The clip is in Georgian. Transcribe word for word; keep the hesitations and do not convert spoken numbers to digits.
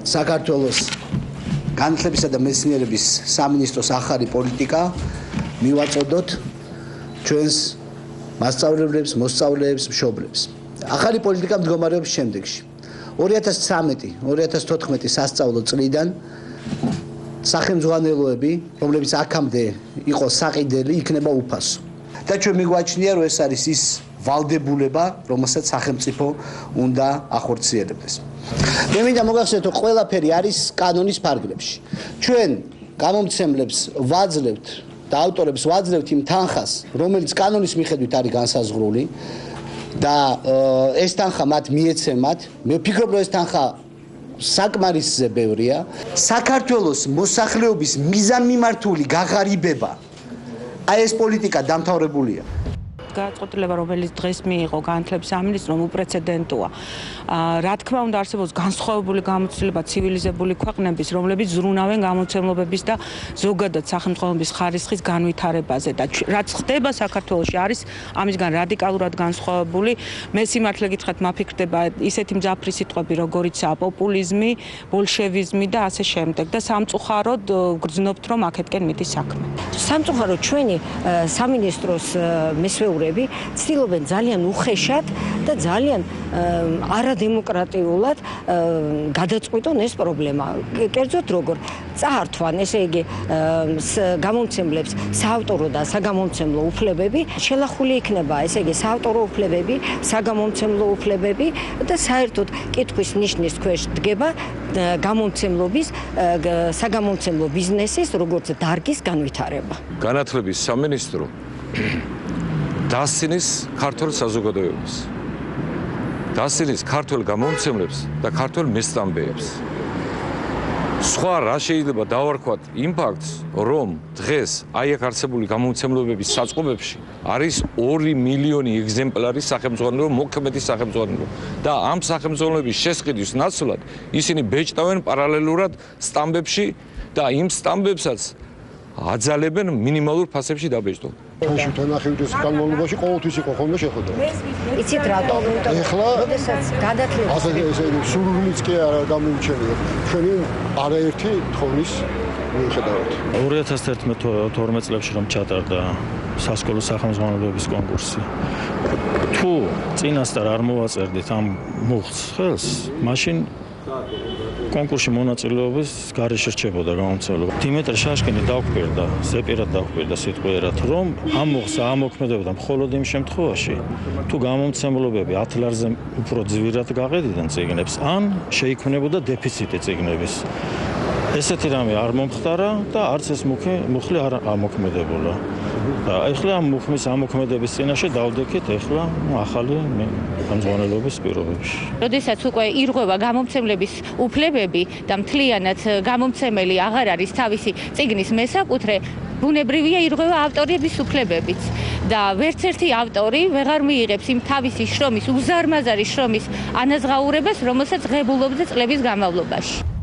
საქართველოს განათლებისა და მეცნიერების სამინისტროს ახალი პოლიტიკა მივაწოდოთ ჩვენს მასწავლებლებს, მოსწავლეებს, მშობლებს. ახალი პოლიტიკა მდგომარეობს შემდეგში. ორი ათას ცხრამეტი ორი ათას თოთხმეტი სასწავლო წლიდან სახელმძღვანელოები, რომლებიც აქამდე იყო საყიდელი, იქნება უფასო. და ჩვენ მიგვაჩნია, რომ ეს არის ის ვალდებულება, რომელსაც სახელმწიფო უნდა ახორციელებდეს. მე მინდა მოგახსენოთ, რომ ყველაფერი არის კანონის ფარგლებში. ჩვენ გამომცემლებს ვაძლევთ და ავტორებს ვაძლევთ იმ თანხას, რომელიც კანონის მიხედვით არის განსაზღვრული და ეს თანხა მათ მიეცემათ. მე ვფიქრობ, რომ ეს თანხა საკმარისზე ბევრია. საქართველოს მოსახლეობის მიზანმიმართული გაღარიბება აი ეს პოლიტიკა დამთავრებულია. გადაწყვეტილება, რომელიც დღეს მიიღო განათლების სამინისტრომ, უპრეცედენტოა. რა თქმა უნდა, არსებობს განსხვავებული გამოცდილება ცივილიზებული ქვეყნების, რომლებიც ზრუნავენ გამოცემლობების და ზოგადად სახელმწიფოების ხარისხის განვითარებაზე და რაც ხდება საქართველოში არის ამისგან რადიკალურად განსხვავებული. მე სიმართლე გითხრათ, მაფიქრდება ისეთი მძაფრი სიტყვები, როგორიცაა პოპულიზმი, ბოლშევიზმი და ასე შემდეგ და სამწუხაროდ გრძნობთ, რომ აქეთკენ მიდის საქმე. სამწუხაროდ ჩვენი სამინისტროს მესვეურები ცდილობენ ძალიან უხეშად და ძალიან არადემოკრატიულად გადაწყვიტონ ეს პრობლემა. კერძოდ როგორ წაართვან, ესე იგი გამომცემლებს საავტორო და საგამომცემლო უფლებები, შელახული იქნება, ესე იგი საავტორო უფლებები, საგამომცემლო უფლებები და საერთოდ კითხვის ნიშნის ქვეშ დგება გამომცემლობის, საგამომცემლო ბიზნესის, როგორც დარგის განვითარება. განათლების სამინისტრო დასცინის ქართულ საზოგადოებას, დასცინის ქართულ გამომცემლებს და ქართულ მესტამბეებს. სხვა რა შეიძლება დავარქვათ იმ ფაქტს, რომ დღეს აი აქ არსებული გამომცემლობების საწყობებში არის ორი მილიონი ეგზემპლარი სახელმძღვანელო, მოქმედი სახელმძღვანელო და ამ სახელმძღვანელოების შესყიდვის ნაცვლად ისინი ბეჭდავენ პარალელურად სტამბებში და იმ სტამბებსაც აძალებენ მინიმალურ ფასებში დაბეჭდვა. ჩვენში თანახმობის განმავლობაში ყოველთვის იყო ხოლმე შეხვედრა. იცით რატო? ეხლა როდესაც გადათვლების ასე ესე სურვილიც კი არ გამიმჩნევია. ჩვენი არაერთი თხოვნის მიუხედავად. ორი ათას თერთმეტ წლებში რომ ჩატარდა სასკოლო სახელმძღვანელოების კონკურსი. თუ წინასწარ არ მოვაწერდით ამ მუხტს ხელს, მაშინ კონკურსში მონაწილეობის გარეშე რჩებოდა გამომცემლობა. დიმეტრე შაშკინი დაგვკვირდა, ზეპირად დაგვკვირდა სიტყვიერად, რომ ამ მოხსა ამოქმედებდა მხოლოდ იმ შემთხვევაში, თუ გამომცემლობები ათ ლარზე უფრო ძვირად გაყიდდნენ წიგნებს, ან შეიქმნებოდა დეფიციტი წიგნების. ესეთი რამე არ მომხდარა და არც ეს მუხი მუხლი არ ამოქმედებულა. და ეხლა ამ მუხმის ამოქმედების წინაშე დავდექით ეხლა ახალი ხელმძღვანელობის პირობებში. როდესაც უკვე ირღვევა გამომცემლების უფლებები და მთლიანად გამომცემელი აღარ არის თავისი წიგნის მესაკუთრე, ბუნებრივია ირღვევა ავტორების უფლებებიც და ვერც ერთი ავტორი ვეღარ მიიღებს იმ თავისი შრომის, უზარმაზარი შრომის ანაზღაურებას, რომელსაც ღებულობდა წლების განმავლობაში.